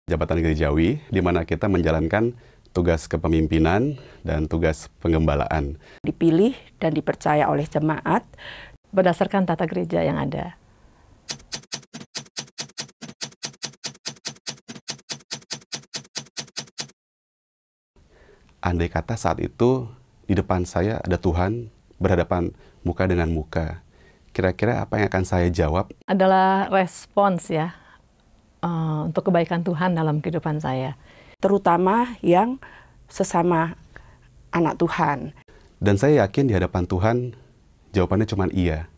Jabatan gerejawi, di mana kita menjalankan tugas kepemimpinan dan tugas penggembalaan. Dipilih dan dipercaya oleh jemaat berdasarkan tata gereja yang ada. Andai kata saat itu di depan saya ada Tuhan berhadapan muka dengan muka, kira-kira apa yang akan saya jawab? Adalah respons ya untuk kebaikan Tuhan dalam kehidupan saya. Terutama yang sesama anak Tuhan. Dan saya yakin di hadapan Tuhan jawabannya cuma iya.